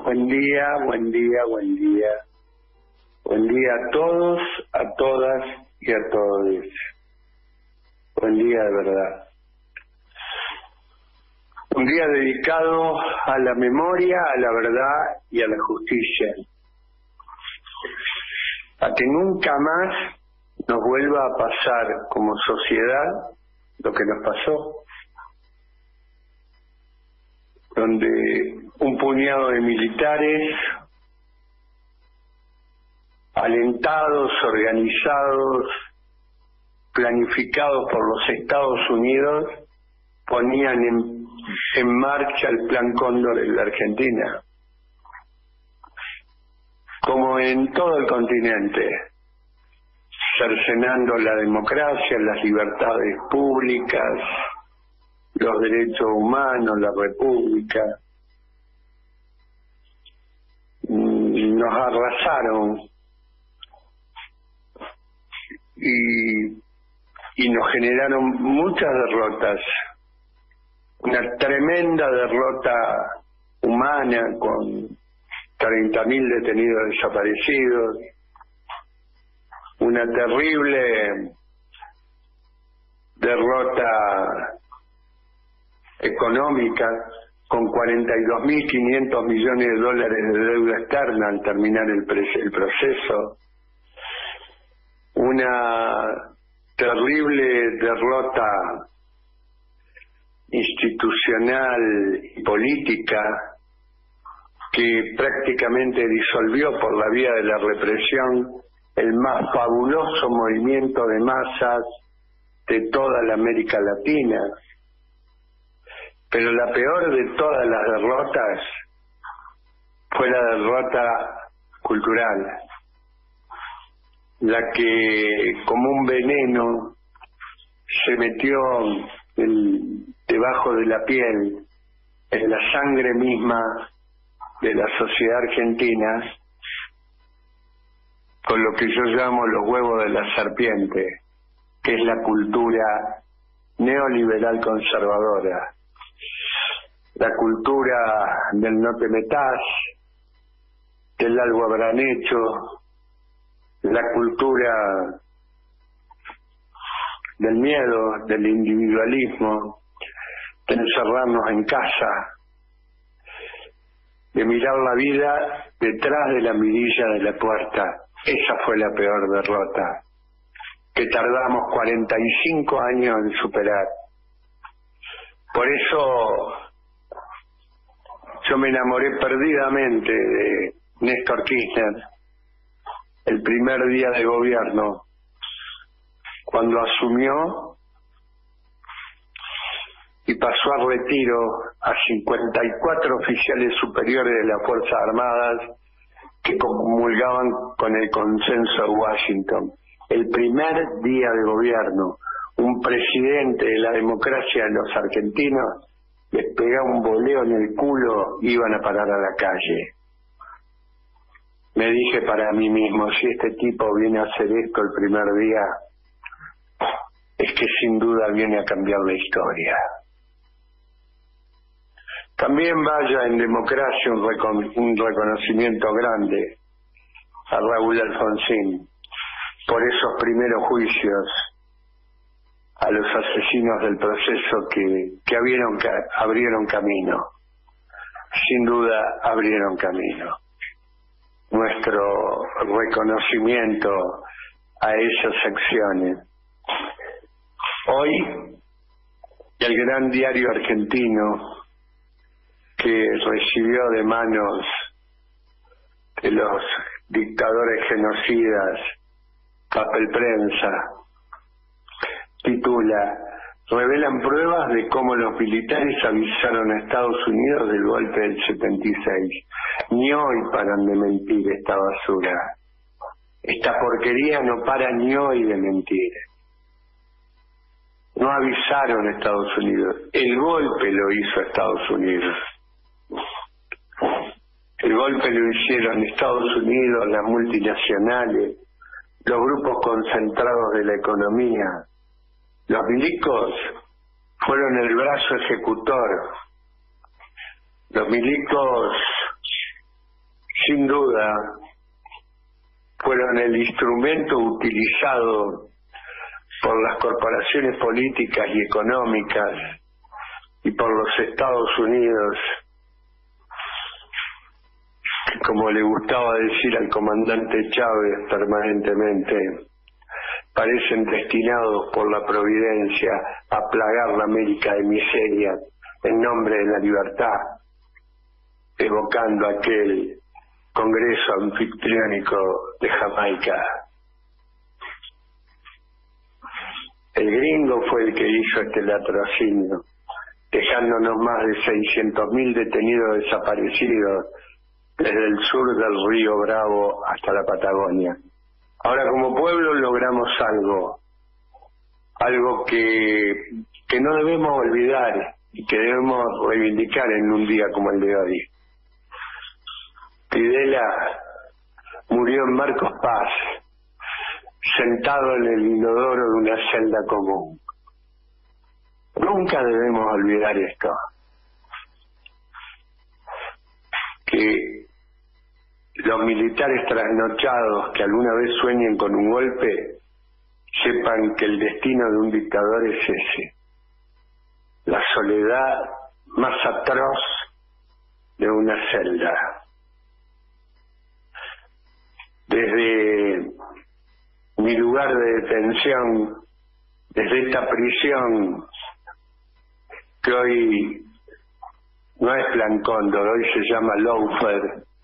Buen día, buen día, buen día. Buen día a todos, a todas y a todos. Buen día de verdad. Un día dedicado a la memoria, a la verdad y a la justicia. A que nunca más nos vuelva a pasar como sociedad lo que nos pasó. Donde un puñado de militares, alentados, organizados, planificados por los Estados Unidos, ponían en marcha el Plan Cóndor en la Argentina, como en todo el continente, cercenando la democracia, las libertades públicas, los derechos humanos, la república. Nos arrasaron y nos generaron muchas derrotas. Una tremenda derrota humana con 30.000 detenidos desaparecidos, una terrible derrota económica con 42.500 millones de dólares de deuda externa al terminar el proceso, una terrible derrota institucional y política que prácticamente disolvió por la vía de la represión el más fabuloso movimiento de masas de toda la América Latina. Pero la peor de todas las derrotas fue la derrota cultural, la que como un veneno se metió debajo de la piel, en la sangre misma de la sociedad argentina, con lo que yo llamo los huevos de la serpiente, que es la cultura neoliberal conservadora. La cultura del no te metas, del algo habrán hecho, la cultura del miedo, del individualismo, de encerrarnos en casa, de mirar la vida detrás de la mirilla de la puerta. Esa fue la peor derrota, que tardamos 45 años en superar. Por eso yo me enamoré perdidamente de Néstor Kirchner el primer día de gobierno, cuando asumió y pasó a retiro a 54 oficiales superiores de las Fuerzas Armadas que comulgaban con el consenso de Washington. El primer día de gobierno, un presidente de la democracia de los argentinos les pegaba un boleo en el culo, iban a parar a la calle. Me dije para mí mismo, si este tipo viene a hacer esto el primer día, es que sin duda viene a cambiar la historia. También vaya en democracia un reconocimiento grande a Raúl Alfonsín por esos primeros juicios a los asesinos del proceso que abrieron camino. Sin duda abrieron camino. Nuestro reconocimiento a esas acciones. Hoy, el gran diario argentino que recibió de manos de los dictadores genocidas papel prensa, titula: revelan pruebas de cómo los militares avisaron a Estados Unidos del golpe del 76. Ni hoy paran de mentir esta basura. Esta porquería no para ni hoy de mentir. No avisaron a Estados Unidos. El golpe lo hizo Estados Unidos. El golpe lo hicieron Estados Unidos, las multinacionales, los grupos concentrados de la economía. Los milicos fueron el brazo ejecutor. Los milicos sin duda fueron el instrumento utilizado por las corporaciones políticas y económicas y por los Estados Unidos, que, como le gustaba decir al comandante Chávez permanentemente, parecen destinados por la providencia a plagar la América de miseria en nombre de la libertad, evocando aquel Congreso anfitriónico de Jamaica. El gringo fue el que hizo este latrocinio, dejándonos más de 600.000 detenidos desaparecidos desde el sur del río Bravo hasta la Patagonia. Ahora, como pueblo logramos algo que no debemos olvidar y que debemos reivindicar en un día como el de hoy. Videla murió en Marcos Paz, sentado en el inodoro de una celda común. Nunca debemos olvidar esto, que los militares trasnochados que alguna vez sueñen con un golpe sepan que el destino de un dictador es ese, la soledad más atroz de una celda. Desde mi lugar de detención, desde esta prisión que hoy no es Plan Cóndor, hoy se llama Lawfare,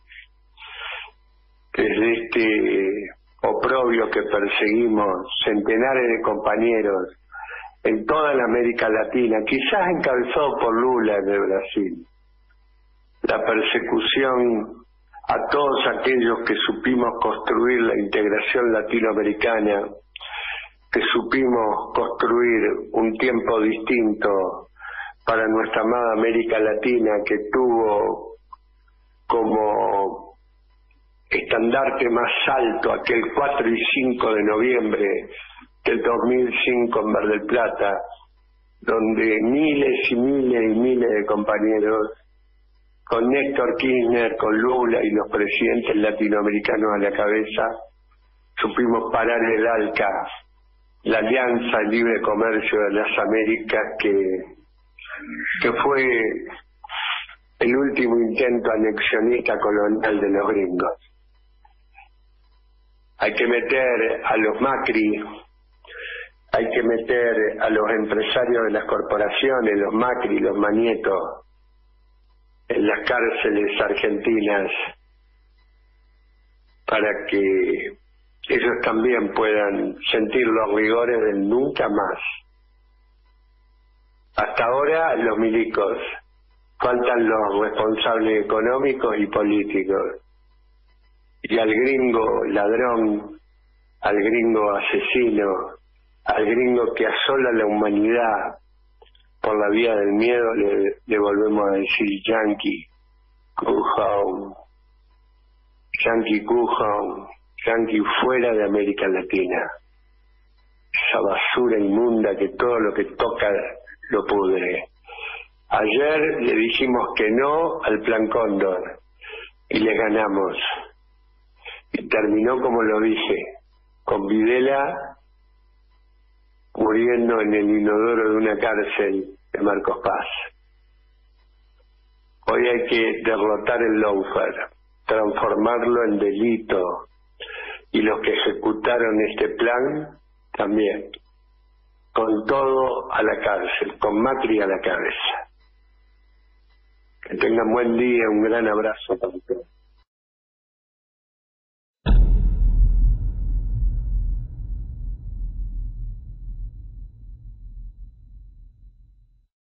desde este oprobio que perseguimos centenares de compañeros en toda la América Latina, quizás encabezado por Lula de Brasil, la persecución a todos aquellos que supimos construir la integración latinoamericana, que supimos construir un tiempo distinto para nuestra amada América Latina, que tuvo como estandarte más alto aquel 4 y 5 de noviembre del 2005 en Mar del Plata, donde miles y miles y miles de compañeros, con Néstor Kirchner, con Lula y los presidentes latinoamericanos a la cabeza, supimos parar el ALCA, la Alianza de Libre Comercio de las Américas, que fue el último intento anexionista colonial de los gringos. Hay que meter a los Macri, hay que meter a los empresarios de las corporaciones, los Macri, los Manieto, en las cárceles argentinas, para que ellos también puedan sentir los rigores del nunca más. Hasta ahora los milicos, faltan los responsables económicos y políticos, y al gringo ladrón, al gringo asesino, al gringo que asola la humanidad por la vía del miedo, le volvemos a decir Yankee, Cujón, Yankee Cujón, Yankee fuera de América Latina. Esa basura inmunda que todo lo que toca lo pudre. Ayer le dijimos que no al Plan Cóndor y le ganamos. Y terminó como lo dije, con Videla muriendo en el inodoro de una cárcel de Marcos Paz. Hoy hay que derrotar el lawfare, transformarlo en delito, y los que ejecutaron este plan también, con todo a la cárcel, con Macri a la cabeza. Que tengan buen día, un gran abrazo para todos.